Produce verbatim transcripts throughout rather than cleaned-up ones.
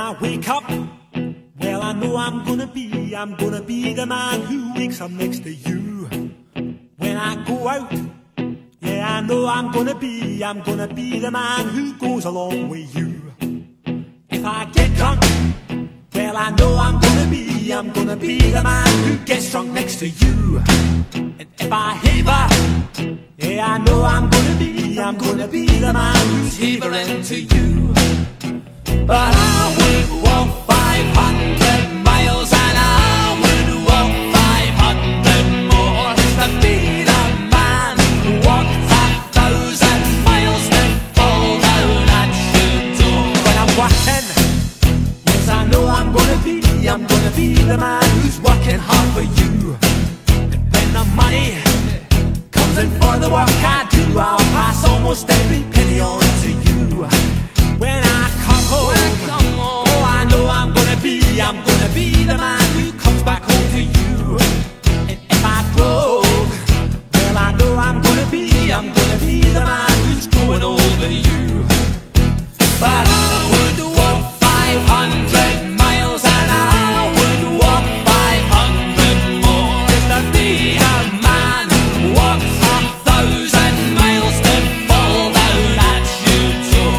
I wake up, well, I know I'm gonna be, I'm gonna be the man who wakes up next to you. When I go out, yeah, I know I'm gonna be, I'm gonna be the man who goes along with you. If I get drunk, well, I know I'm gonna be, I'm gonna be the man who gets drunk next to you. And if I haver, yeah, I know I'm gonna be, I'm gonna be the man who's havering to you. But I would walk five hundred miles and I would walk five hundred more just to be the man who walked a thousand miles to fall down at your door. When I'm working, yes, I know I'm gonna be, I'm gonna be the man who's working hard for you. And when the money comes in for the work I do, I'll pass almost every penny on to you. When I come home, when I come home, oh, I know I'm gonna be, I'm gonna be the man who comes back home to you. And if I broke, well, I know I'm gonna be, I'm gonna be the man who's growing over you. But I would walk five hundred miles and I would walk five hundred more just to be a man who walks a thousand miles to fall down at your door.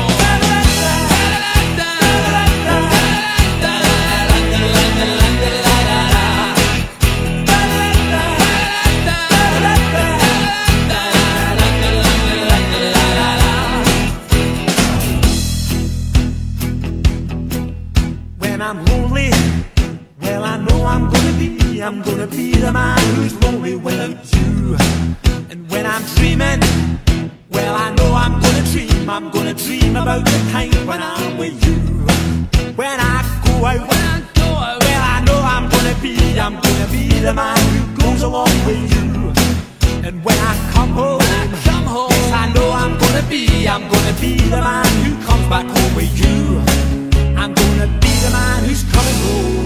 When I'm lonely, well, I know I'm gonna be, I'm gonna be the man who's lonely without you. And when I'm dreaming, well, I know I'm gonna dream, I'm gonna dream about the time when I'm with you. When I go out, when I go out, well, I know I'm gonna be, I'm gonna be the man who goes along with you. And when I come home, when I come home, yes, I know I'm gonna be, I'm gonna be the man who comes back home with you. I'm gonna be the man who's coming home.